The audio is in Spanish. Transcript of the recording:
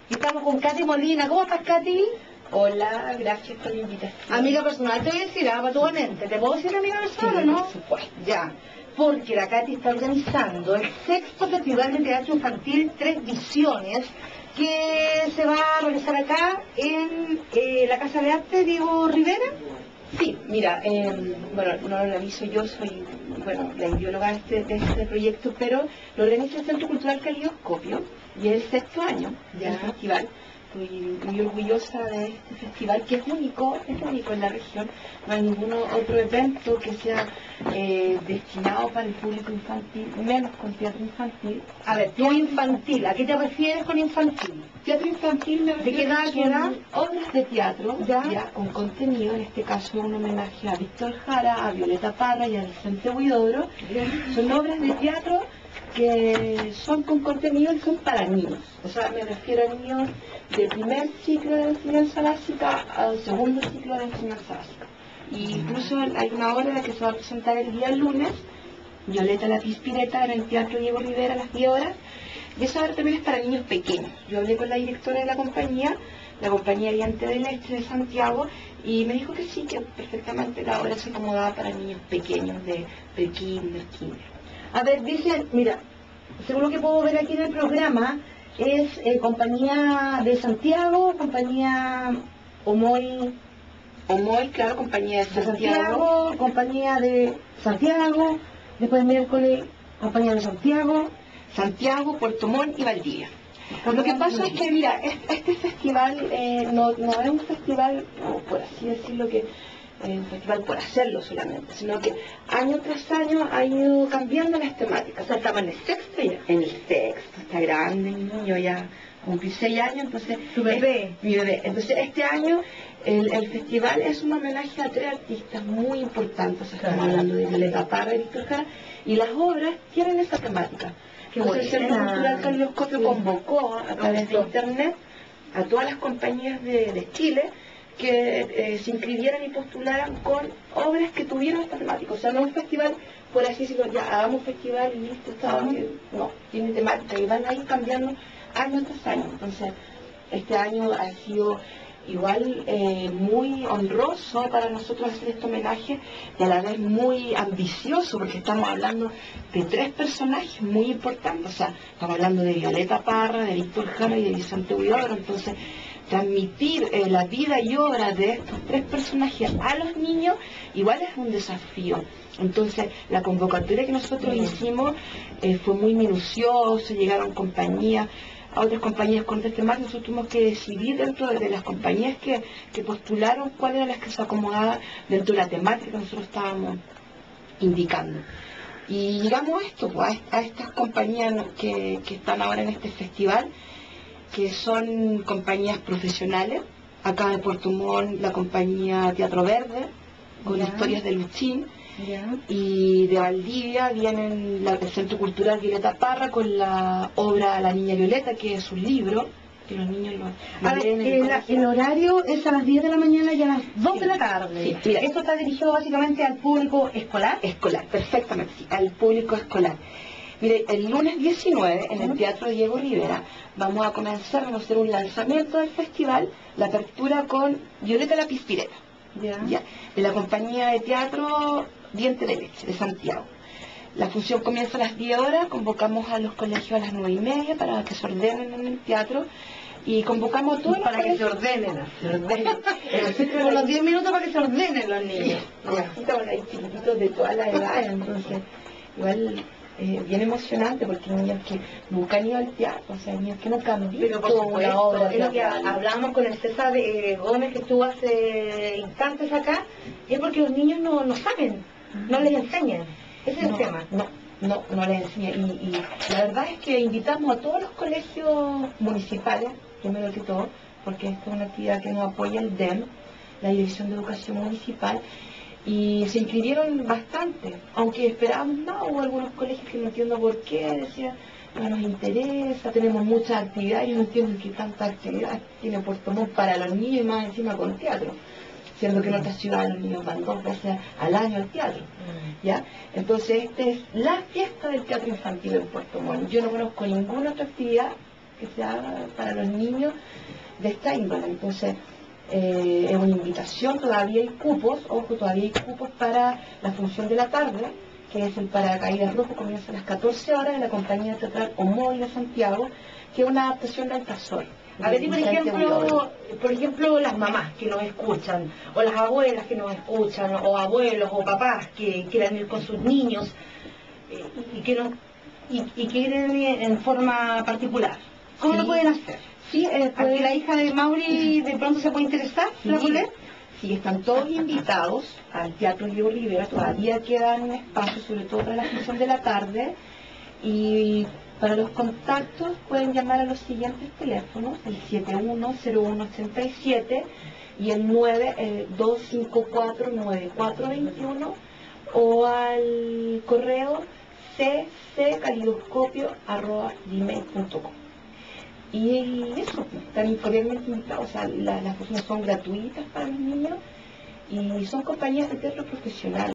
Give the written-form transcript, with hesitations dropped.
Y estamos con Katy Molina. ¿Cómo estás, Katy? Hola, gracias por la invitación. Amiga personal, te voy a decir, patudamente. ¿Te puedo decir amiga personal, sí, no? por supuesto. Ya. Porque la Katy está organizando el 6º Festival de Teatro Infantil Tres Visiones, que se va a realizar acá en la Casa de Arte Diego Rivera. Sí, mira, bueno, no lo organizo yo, soy, bueno, la ideóloga de este proyecto, pero lo organiza el Centro Cultural Calidoscopio y es el 6º año del festival. Estoy muy orgullosa de este festival que es único en la región. No hay ningún otro evento que sea destinado para el público infantil, menos con teatro infantil. A ver, tú infantil, ¿a qué te refieres con infantil? Teatro infantil me refiero ¿De qué edad? Obras de teatro, ¿Ya? con contenido, en este caso un homenaje a Víctor Jara, a Violeta Parra y a Vicente Huidobro. Son obras de teatro que son con contenido y son para niños. O sea, me refiero a niños del primer ciclo de enseñanza básica al segundo ciclo de enseñanza básica. Y incluso hay una obra que se va a presentar el día lunes, Violeta la Pispireta, en el Teatro Diego Rivera a las 10 horas. Y esa obra también es para niños pequeños. Yo hablé con la directora de la compañía Diante del Este de Santiago, y me dijo que sí, que perfectamente la obra se acomodaba para niños pequeños de pre-kinder, kinder. A ver, dicen, mira, según lo que puedo ver aquí en el programa, es compañía de Santiago, compañía Omoy, claro, compañía de Santiago, compañía de Santiago, después miércoles, compañía de Santiago, Puerto Montt y Valdivia. Lo que pasa es que, mira, este festival no es un festival, por así decirlo, que un festival por hacerlo solamente, sino que año tras año ha ido cambiando las temáticas. O sea, estaba en el 6º ya. En el 6º, está grande mi niño, ya cumplí 6 años, entonces... ¿Tu bebé? Mi bebé. Entonces, este año el festival es un homenaje a 3 artistas muy importantes. Estamos hablando de Violeta Parra y Víctor Jara, y las obras tienen esa temática. Entonces, el Centro Cultural Calidoscopio convocó a través de internet a todas las compañías de Chile que se inscribieran y postularan con obras que tuvieran esta temática. O sea, no es un festival, por así decirlo, ya hagamos festival y listo, no, tiene temática y van a ir cambiando año tras año. Entonces, este año ha sido igual muy honroso para nosotros hacer este homenaje y a la vez muy ambicioso, porque estamos hablando de 3 personajes muy importantes. O sea, estamos hablando de Violeta Parra, de Víctor Jara y de Vicente Huidobro. Entonces, transmitir la vida y obra de estos 3 personajes a los niños igual es un desafío. Entonces, la convocatoria que nosotros hicimos fue muy minuciosa, llegaron compañías, a otras compañías con este tema. Nosotros tuvimos que decidir dentro de las compañías que postularon cuáles eran las que se acomodaban dentro de la temática que nosotros estábamos indicando. Y llegamos a esto, pues, a estas compañías que están ahora en este festival, que son compañías profesionales. Acá de Puerto Montt, la compañía Teatro Verde, con historias de Luchín. Y de Valdivia vienen del Centro Cultural Violeta Parra con la obra La Niña Violeta, que es un libro que los niños lo leen el horario es a las 10 de la mañana y a las 2 de la tarde. Sí, mira, esto está dirigido básicamente al público escolar. Escolar, perfectamente, sí, al público escolar. Mire, el lunes 19 en el Teatro Diego Rivera vamos a comenzar a hacer un lanzamiento del festival, la apertura con Violeta la Pispireta, ¿ya? De la compañía de teatro Diante del Este de Santiago. La función comienza a las 10 horas, convocamos a los colegios a las 9:30 para que se ordenen en el teatro y convocamos a todos para que se ordenen. Por los 10 minutos para que se ordenen los niños. Bueno, hay chiquititos de todas las edades, entonces igual bien emocionante, porque hay niños que nunca han ido al teatro, o sea, niños que nunca han visto una obra. Es lo que hablamos con el César Gómez, que estuvo hace instantes acá, y es porque los niños no saben, no les enseñan. Ese es el tema. No les enseñan. Y la verdad es que invitamos a todos los colegios municipales, primero que todo, porque esta es una actividad que nos apoya el DEM, la Dirección de Educación Municipal, y se inscribieron bastante, aunque esperábamos más. Hubo algunos colegios que no entiendo por qué, decían, no nos interesa, tenemos muchas actividades, y no entiendo qué tantas actividades tiene Puerto Montt para los niños, y más encima con teatro, siendo que en otras ciudades los niños van 2 veces al año al teatro, ¿ya? Entonces, esta es la fiesta del teatro infantil en Puerto Montt. Yo no conozco ninguna otra actividad que se haga para los niños de esta índole. Entonces, es una invitación, todavía hay cupos, ojo, todavía hay cupos para la función de la tarde, que es el Paracaídas Rojo, comienza a las 14 horas en la compañía teatral Omoy de Santiago, que es una adaptación de Altazor. A ver, y por ejemplo, las mamás que nos escuchan, o las abuelas que nos escuchan, o abuelos o papás que quieran ir con sus niños y que quieren ir en forma particular. ¿Cómo lo pueden hacer? Sí, ¿Aquí la hija de Mauri de pronto se puede interesar? Sí, sí, están todos invitados al Teatro Diego Rivera, todavía quedan espacios, sobre todo para la función de la tarde, y para los contactos pueden llamar a los siguientes teléfonos, el 710187 y el 254-9421, o al correo cccalidoscopio@gmail.com. Y eso, están cordialmente invitados. O sea, las funciones son gratuitas para los niños y son compañías de teatro profesional.